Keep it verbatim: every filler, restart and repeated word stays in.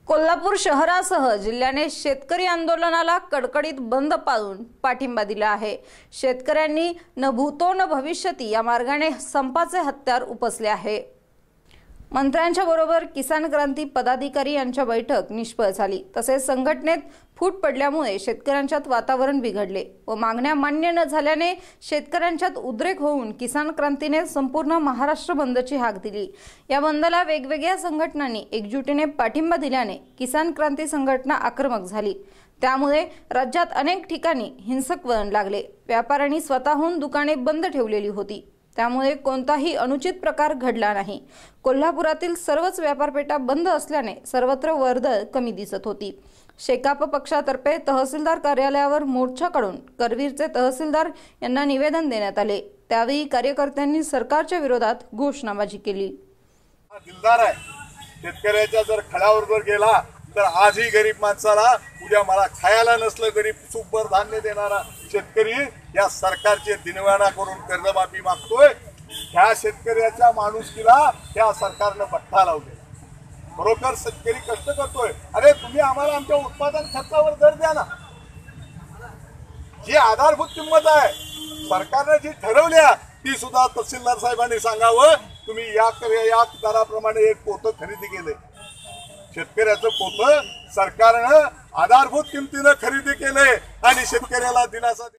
कोल्हापूर शहरासह जिल्ह्याने शेतकरी आंदोलनाला कडकडीत बंद पाळून पाठिंबा दिला आहे। शेतकऱ्यांनी न भूतो न भविष्यती या मार्गाने संपाचे हत्यार उपसले आहे। मंत्र्यांच्या बरोबर किसान क्रांती पदाधिकारी यांच्या बैठक निष्फळ झाली। तसेच संघटनेत फूट पडल्यामुळे शेतकऱ्यांच्यात वातावरण बिघडले व मागण्या मान्य न झाल्याने शेतकऱ्यांच्यात उद्रेक होऊन किसान क्रांतीने संपूर्ण महाराष्ट्र बंदची हाक दिली। या बंदला वेगवेगळ्या संघटनांनी एकजुटीने पाठिंबा दिल्याने किसान क्रांती संघटना आक्रमक झाली। त्यामुळे राज्यात अनेक ठिकाणी हिंसक वळण लागले। व्यापाऱ्यांनी स्वतःहून दुकाने बंद ठेवलेली होती, त्यामुळे कोणताही अनुचित प्रकार घडला नाही। कोल्हापुरातील सर्वच व्यापारपेठा बंद असल्याने सर्वत्र वर्दळ कमी दिसत होती। शेकाप पक्षातर्फे तहसीलदार कार्यालयावर मोर्चा काढून करवीरचे तहसीलदार यांना निवेदन देण्यात आले। त्यावेळी कार्यकर्त्यांनी सरकारच्या विरोधात घोषणाबाजी केली। दिलदार आहे, शेतकऱ्याच्या जर खड्यावर जर गेला तर आजही गरीब माणसाला उद्या मला खायला नसलं तरी सुखभर धान्य देणारा शेतकरी या सरकारचे दिनवाना करून कर्जमाफी मागतोय। ह्या शेतकऱ्याच्या माणुसकीला ह्या सरकारने बट्टा लावले। खरोखर शेतकरी कष्ट करतोय। अरे तुम्ही आम्हाला आमच्या उत्पादन खर्चावर दर द्या ना। जी आधारभूत किंमत आहे सरकारने जी ठरवल्या ती सुद्धा तहसीलदार साहेबांनी सांगावं। तुम्ही या या दराप्रमाणे एक पोतं खरेदी केले। शेतकऱ्याचं पोतं सरकारनं आधारभूत किमतीनं खरेदी केले आणि शेतकऱ्याला दिलासा